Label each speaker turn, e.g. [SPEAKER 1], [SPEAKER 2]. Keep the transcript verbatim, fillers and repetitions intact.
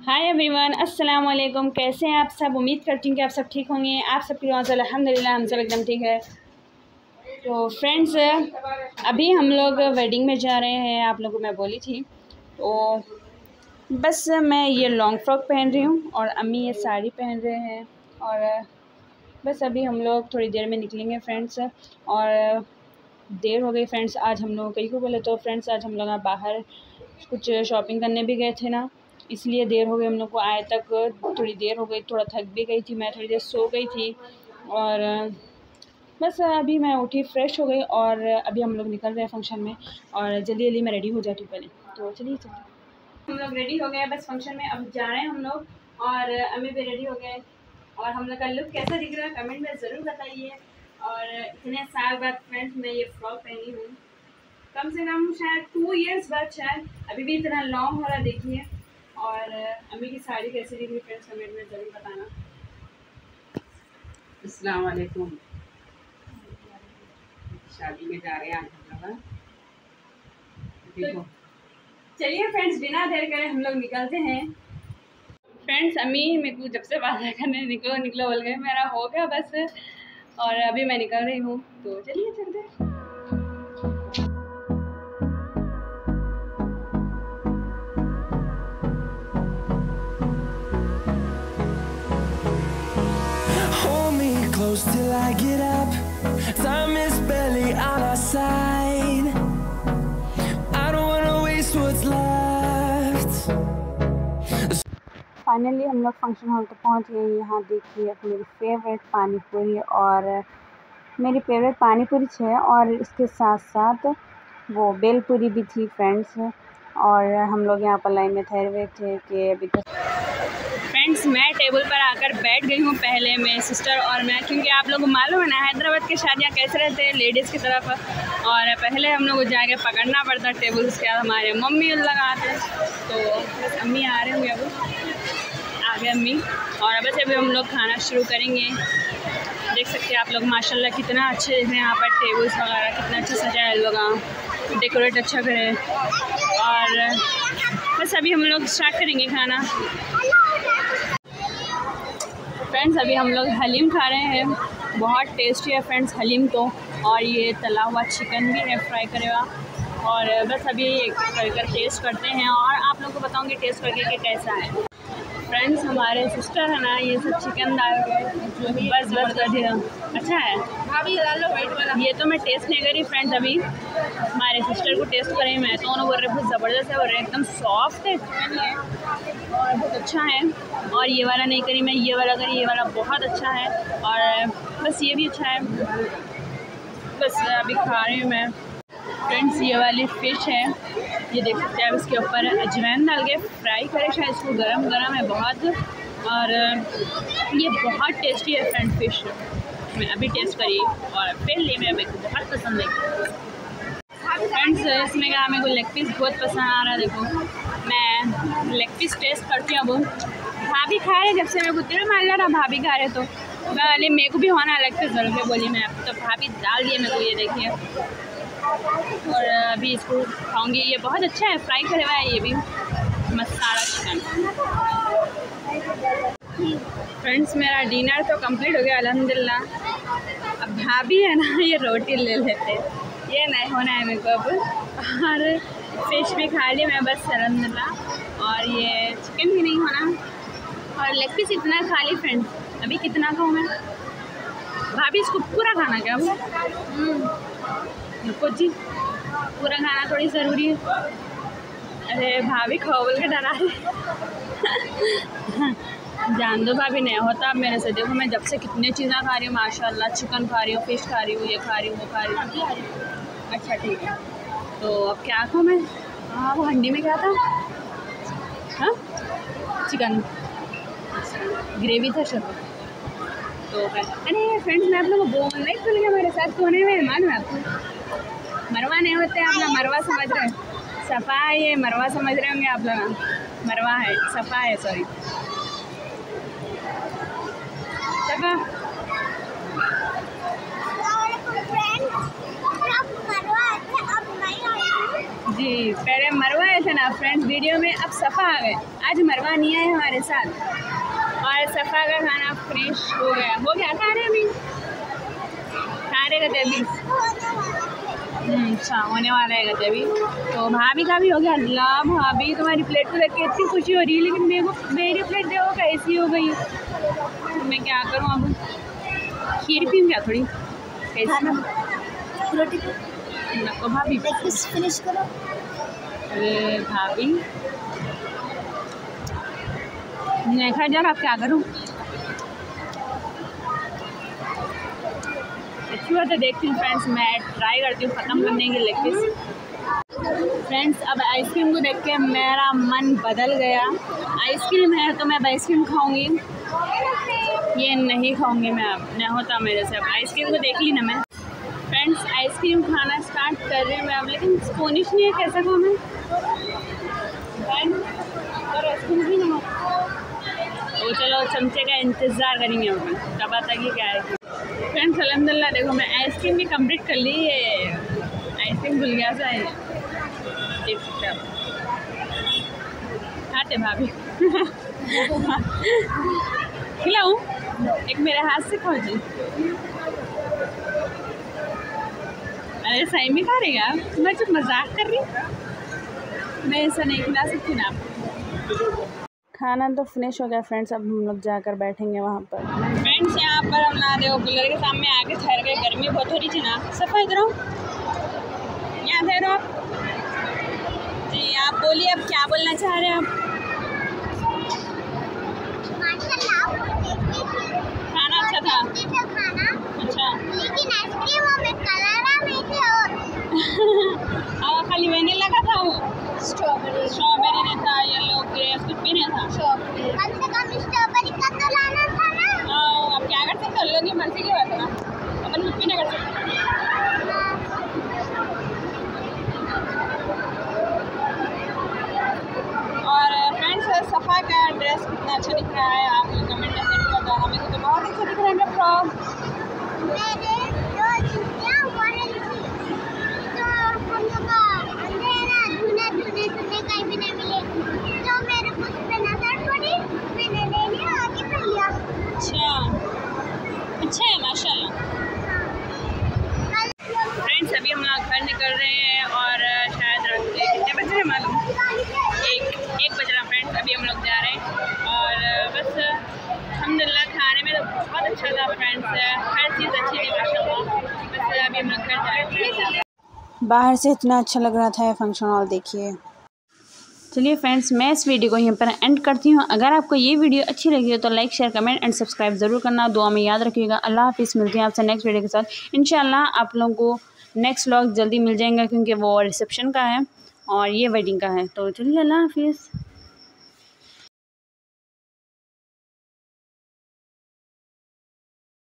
[SPEAKER 1] Hi everyone, अस्सलाम वालेकुम। कैसे हैं आप सब? उम्मीद करती हूँ कि आप सब ठीक होंगे। आप सबकी दुआ से अल्हम्दुलिल्लाह हम सब एकदम ठीक है। तो फ्रेंड्स, अभी हम लोग वेडिंग में जा रहे हैं, आप लोगों को मैं बोली थी। तो बस मैं ये लॉन्ग फ्रॉक पहन रही हूँ और अम्मी ये साड़ी पहन रहे हैं और बस अभी हम लोग थोड़ी देर में निकलेंगे फ्रेंड्स। और देर हो गई फ्रेंड्स, आज हम लोग कहीं को बोले तो फ्रेंड्स आज हम लोग बाहर कुछ शॉपिंग करने भी गए थे ना, इसलिए देर हो गई हम लोग को आए तक। थोड़ी देर हो गई, थोड़ा थक भी गई थी मैं, थोड़ी देर सो गई थी और बस अभी मैं उठी फ्रेश हो गई और अभी हम लोग निकल रहे हैं फंक्शन में। और जल्दी जल्दी मैं रेडी हो जाती हूँ पहले, तो चलिए चलिए हम लोग रेडी हो गए बस फंक्शन में अब जा रहे हैं हम लोग। और अम्मी भी रेडी हो गए और हम लोग का लुक कैसा दिख रहा है कमेंट में ज़रूर बताइए। और इतने साल बाद फ्रेंड्स मैं ये फ्रॉक पहनी हूँ, कम से कम शायद टू इयर्स बाद, शायद अभी भी इतना लॉन्ग हो रहा देखिए। और अम्मी की साड़ी कैसी दिख रही फ्रेंड्स कमेंट में ज़रूर बताना।
[SPEAKER 2] अस्सलाम वालेकुम। शादी में जा रहे हैं आज हम लोग। देखो
[SPEAKER 1] चलिए फ्रेंड्स, बिना देर करे हम लोग निकलते हैं। फ्रेंड्स अम्मी मेरे को जब से बात करने निकलो निकलो बोल गए, मेरा हो गया बस और अभी मैं निकल रही हूँ, तो चलिए चलते हैं।
[SPEAKER 3] Close till I get up. Time is barely on our side. I don't wanna waste what's left.
[SPEAKER 1] Finally हम लोग फंक्शन हॉल तक पहुंच गए। यहाँ देखिए मेरी फेवरेट पानी पूरी, और मेरी फेवरेट पानी पूरी है और इसके साथ साथ वो बेल पूरी भी थी फ्रेंड्स। और हम लोग यहाँ पर लाइन में ठहरे हुए थे कि अभी तक फ्रेंड्स मैं टेबल पर आकर बैठ गई हूँ पहले, मेरी सिस्टर और मैं, क्योंकि आप लोगों को मालूम है ना हैदराबाद की शादियाँ कैसे रहते हैं लेडीज़ की तरफ। और पहले हम लोग को जाके पकड़ना पड़ता टेबल, उसके बाद हमारे मम्मी लगाते। तो बस अम्मी आ रहे होंगे, अब आ गए अम्मी और बस अभी हम लोग खाना शुरू करेंगे। देख सकते हैं आप लोग माशाल्लाह कितना अच्छे दिख रहे हैं यहाँ पर, टेबल्स वगैरह कितना अच्छा सजाया है, लोग डेकोरेट अच्छा करे। और बस अभी हम लोग स्टार्ट करेंगे खाना। फ्रेंड्स अभी हम लोग हलीम खा रहे हैं, बहुत टेस्टी है फ्रेंड्स हलीम तो। और ये तला हुआ चिकन भी है फ्राई करेगा। और बस अभी कर कर टेस्ट करते हैं और आप लोगों को बताऊंगी टेस्ट करके कि कैसा है। फ्रेंड्स हमारे सिस्टर है ना, ये सब चिकन डाल के बस बस कर दिया। अच्छा है भाभी, डालो वाइट वाला। ये तो मैं टेस्ट नहीं करी फ्रेंड्स, अभी हमारे सिस्टर को टेस्ट करें मैं तो उन्होंने बोल रहे बहुत ज़बरदस्त है, बोल रहे एकदम सॉफ्ट है और बहुत अच्छा है। और ये वाला नहीं करी मैं, ये वाला करी, ये वाला बहुत अच्छा है। और बस ये भी अच्छा है। बस अभी खा रही हूँ मैं फ्रेंड्स। ये वाली फ़िश है, ये देख सकते हैं आप, इसके ऊपर अजवाइन डाल के फ्राई करे शायद, इसको गरम गरम है बहुत। और ये बहुत टेस्टी है फ्रेंड फ़िश, मैं अभी टेस्ट करी और फिर ले मेरे को बहुत पसंद है फ्रेंड्स। इसमें क्या मेरे को लेग पीस बहुत पसंद आ रहा है। देखो मैं लेग पीस टेस्ट करती हूँ। अब भाभी खा रहे, जब से मेरे को तेल मार रहा था भाभी खा रहे, तो मैं मेरे को भी होना लेग पीस ज़रूर बोली मैं, तो भाभी डाल दिए मेरे को, ये देखिए। और अभी इसको खाऊंगी, ये बहुत अच्छा है, फ्राई करे हुआ है ये भी मसाला चिकन। फ्रेंड्स मेरा डिनर तो कंप्लीट हो गया अल्हम्दुलिल्लाह। अब भाभी है ना, ये रोटी ले लेते, ये नहीं होना है मेरे को अब। और फिश भी खा ली मैं बस अल्हम्दुलिल्लाह, और ये चिकन भी नहीं होना। और लेग पीस इतना खा ली फ्रेंड्स, अभी कितना खाऊँ मैं? भाभी इसको पूरा खाना क्या वो? कुछ जी पूरा खाना थोड़ी ज़रूरी है। अरे भाभी खाओ बोल के डरा रही जान दो भाभी, नहीं होता अब मेरे से। देखो मैं जब से कितने चीज़ें खा रही हूँ माशाल्लाह, चिकन खा रही हूँ, फ़िश खा रही हूँ, ये खा रही हूँ, वो खा रही हूँ। अच्छा ठीक है, तो अब क्या खाऊँ मैं? हाँ वो हंडी में क्या था? हाँ चिकन ग्रेवी था सब। तो अरे फ्रेंड्स मैं आप लोगों को बोल नहीं भूल गया, मेरे साथ कौन है मेहमान में आपको मरवा नहीं होते आप लोग, मरवा समझ रहे हैं, सफ़ा है ये, मरवा समझ रहे होंगे आप लोग। मरवा है, सफ़ा है, सॉरी सफ़ा। जी पहले मरवा आए थे ना फ्रेंड्स वीडियो में, अब सफ़ा आ गए। आज मरवा नहीं आए हमारे साथ और सफ़ा का खाना फ्रेश हो गया हो गया खा रहे अभी खा रहे गए अभी। अच्छा होने वाला है गए अभी। तो भाभी का भी हो गया। अल्लाह भाभी तुम्हारी प्लेट को देख के इतनी खुशी हो रही है, लेकिन मेरे को मेरी प्लेट देखो कैसी हो गई। तो मैं क्या करूँ अब, खीर पीऊँ क्या थोड़ी कैसी
[SPEAKER 4] रोटी
[SPEAKER 1] नको भाभी
[SPEAKER 4] फिनिश करो।
[SPEAKER 1] अरे भाभी नहीं खा जा, आप क्या करूँ। अच्छी बात है, देखती हूँ फ्रेंड्स, मैं ट्राई करती हूँ ख़त्म करने के लेग पीस। फ्रेंड्स अब आइसक्रीम को देख के मेरा मन बदल गया। आइसक्रीम है तो मैं अब आइसक्रीम खाऊंगी, ये नहीं खाऊंगी मैं। अब नहीं होता मेरे से। अब आइसक्रीम को देख ली ना मैं फ्रेंड्स, आइसक्रीम खाना स्टार्ट कर रही हूँ मैं अब, लेकिन स्पूनिश नहीं है, कैसा खाऊँ मैं और स्पून भी नहीं। तो चलो चमचे का इंतज़ार करेंगे हम, तब आता कि क्या है। फ्रेंड्स अल्हम्दुलिल्लाह देखो मैं आइसक्रीम भी कंप्लीट कर ली। ये आइसक्रीम भूल गया सा है, खाते भाभी खिलाऊँ एक मेरे हाथ से खाओ जी। अरे सही में खा रहेगा, मैं जो मजाक कर रही, मैं ऐसा नहीं खिला सकती ना आपको। खाना तो फिनिश हो गया फ्रेंड्स, अब हम लोग जाकर बैठेंगे वहाँ पर। फ्रेंड्स यहाँ पर हम ना देखो कूलर के सामने आके ठहर गए, गर्मी बहुत हो रही थी ना। सफ़ा इधर आओ, यहाँ ठहरो आप जी। आप बोलिए अब क्या बोलना चाह रहे हैं आप। खाना अच्छा था। अच्छा
[SPEAKER 4] लेकिन आइसक्रीम में कलर में थे
[SPEAKER 1] और खाली वेनिला का था, वो
[SPEAKER 4] स्ट्रॉबेरी
[SPEAKER 1] स्ट्रॉबेरी नहीं था, येलो ग्रेप्स कुछ भी नहीं था।
[SPEAKER 4] स्ट्रॉबेरी कम से कम स्ट्रॉबेरी का तो लाना था ना।
[SPEAKER 1] हाँ अब क्या कर सकते, लोग की मर्जी की बात है ना, अपन कुछ भी नहीं कर सकते। और फ्रेंड्स सफ़ा का ड्रेस कितना अच्छा दिख रहा है, आप लोग कमेंट में ज़रूर बताओ। हमें तो बहुत अच्छा दिख रहा है फ्रॉक।
[SPEAKER 4] मेरे जो छुट्टियां हुआ है तो हम लोग का अंधेरा धुने धुने धुने कहीं भी नहीं मिले, तो मेरे को उस पे नजर पड़ी, मैंने ले लिया आगे कर लिया।
[SPEAKER 1] अच्छा अच्छा है माशाल्लाह। फ्रेंड्स अभी हम लोग घर निकल रहे हैं और शायद रात के कितने बज रहे हैं मालूम, एक एक बज रहा फ्रेंड्स। अभी हम लोग जा रहे हैं और बस अल्हम्दुलिल्लाह खाने में तो बहुत अच्छा था फ्रेंड्स, हर चीज़ अच्छी थी माशाल्लाह। बस अभी हम लोग घर जा रहे हैं।
[SPEAKER 5] बाहर से इतना अच्छा लग रहा था ये फंक्शन हॉल, देखिए।
[SPEAKER 1] चलिए फ्रेंड्स मैं इस वीडियो को यहीं पर एंड करती हूँ। अगर आपको ये वीडियो अच्छी लगी हो तो like share comment and subscribe ज़रूर करना, दुआ में याद रखिएगा। अल्लाह हाफिज़, मिलते हैं आपसे नेक्स्ट वीडियो के साथ इंशाल्लाह। आप लोगों को नेक्स्ट व्लॉग जल्दी मिल जाएगा क्योंकि वो रिसेप्शन का है और ये वेडिंग का है। तो चलिए अल्लाह हाफिज़।